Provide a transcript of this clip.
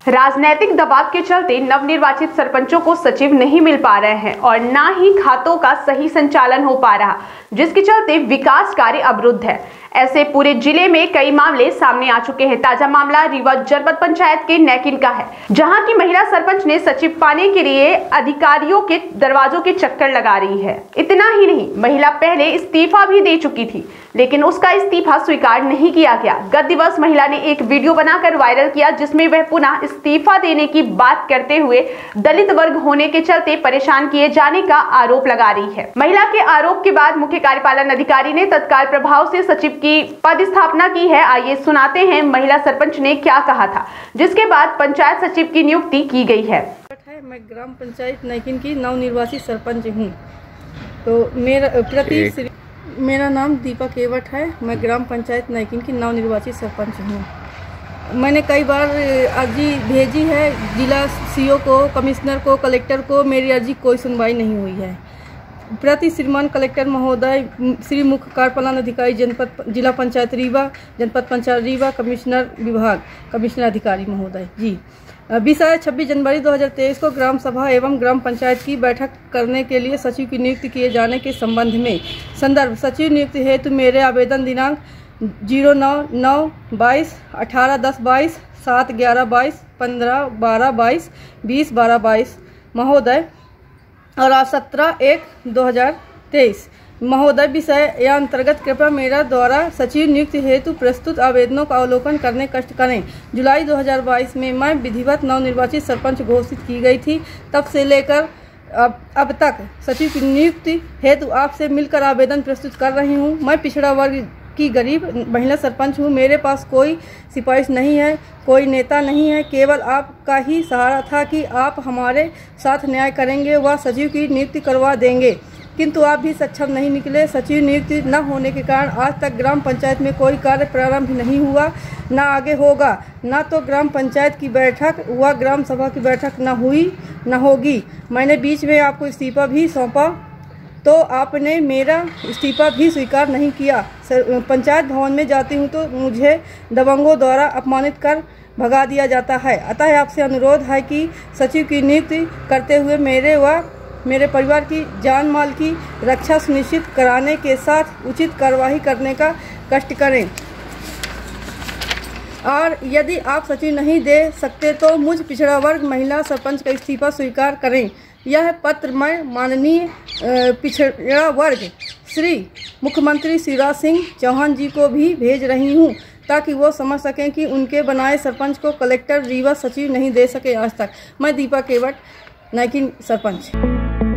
राजनीतिक दबाव के चलते नवनिर्वाचित सरपंचों को सचिव नहीं मिल पा रहे हैं और न ही खातों का सही संचालन हो पा रहा, जिसके चलते विकास कार्य अवरुद्ध है। ऐसे पूरे जिले में कई मामले सामने आ चुके हैं। ताजा मामला रीवा जनपद पंचायत के नैकिन का है, जहां की महिला सरपंच ने सचिव पाने के लिए अधिकारियों के दरवाजों के चक्कर लगा रही है। इतना ही नहीं, महिला पहले इस्तीफा भी दे चुकी थी, लेकिन उसका इस्तीफा स्वीकार नहीं किया गया। गत दिवस महिला ने एक वीडियो बनाकर वायरल किया, जिसमें वह पुनः इस्तीफा देने की बात करते हुए दलित वर्ग होने के चलते परेशान किए जाने का आरोप लगा रही है। महिला के आरोप के बाद मुख्य कार्यपालन अधिकारी ने तत्काल प्रभाव से सचिव की पद स्थापना की है। आइए सुनाते हैं महिला सरपंच ने क्या कहा था, जिसके बाद पंचायत सचिव की नियुक्ति की गई है। मैं ग्राम पंचायत नैकिन की नवनिर्वाचित सरपंच हूँ। तो मेरा नाम दीपा केवट है। मैं ग्राम पंचायत नैकिन की नवनिर्वाचित सरपंच हूँ। मैंने कई बार अर्जी भेजी है जिला सीओ को, कमिश्नर को, कलेक्टर को। मेरी अर्जी कोई सुनवाई नहीं हुई है। प्रति श्रीमान कलेक्टर महोदय, श्री मुख्य कार्यपालन अधिकारी जनपद जिला पंचायत रीवा, जनपद पंचायत रीवा, कमिश्नर विभाग, कमिश्नर अधिकारी महोदय जी, विषय 26 जनवरी 2023 को ग्राम सभा एवं ग्राम पंचायत की बैठक करने के लिए सचिव की नियुक्ति किए जाने के संबंध में। संदर्भ: सचिव नियुक्ति हेतु मेरे आवेदन दिनांक 09/9/22, 18/10/22, 7/11/22, 15/12/22, 20/12/22 महोदय और 17/1/2023 महोदय। विषय या अंतर्गत कृपया मेरा द्वारा सचिव नियुक्ति हेतु प्रस्तुत आवेदनों का अवलोकन करने कष्ट करें। जुलाई 2022 में मैं विधिवत नवनिर्वाचित सरपंच घोषित की गई थी। तब से लेकर अब तक सचिव की नियुक्ति हेतु आपसे मिलकर आवेदन प्रस्तुत कर रही हूँ। मैं पिछड़ा वर्ग की गरीब महिला सरपंच हूँ। मेरे पास कोई सिफारिश नहीं है, कोई नेता नहीं है। केवल आपका ही सहारा था कि आप हमारे साथ न्याय करेंगे व सचिव की नियुक्ति करवा देंगे, किंतु आप भी सक्षम नहीं निकले। सचिव नियुक्ति न होने के कारण आज तक ग्राम पंचायत में कोई कार्य प्रारंभ नहीं हुआ, न आगे होगा। न तो ग्राम पंचायत की बैठक व ग्राम सभा की बैठक न हुई न होगी। मैंने बीच में आपको इस्तीफा भी सौंपा, तो आपने मेरा इस्तीफा भी स्वीकार नहीं किया। पंचायत भवन में जाती हूँ तो मुझे दबंगों द्वारा अपमानित कर भगा दिया जाता है। अतः आपसे अनुरोध है कि सचिव की नियुक्ति करते हुए मेरे व मेरे परिवार की जान माल की रक्षा सुनिश्चित कराने के साथ उचित कार्यवाही करने का कष्ट करें। और यदि आप सचिव नहीं दे सकते तो मुझ पिछड़ा वर्ग महिला सरपंच का इस्तीफा स्वीकार करें। यह पत्र मैं माननीय पिछड़ा वर्ग श्री मुख्यमंत्री शिवराज सिंह चौहान जी को भी भेज रही हूँ, ताकि वो समझ सकें कि उनके बनाए सरपंच को कलेक्टर रीवा सचिव नहीं दे सके आज तक। मैं दीपा केवट, नैकिन सरपंच।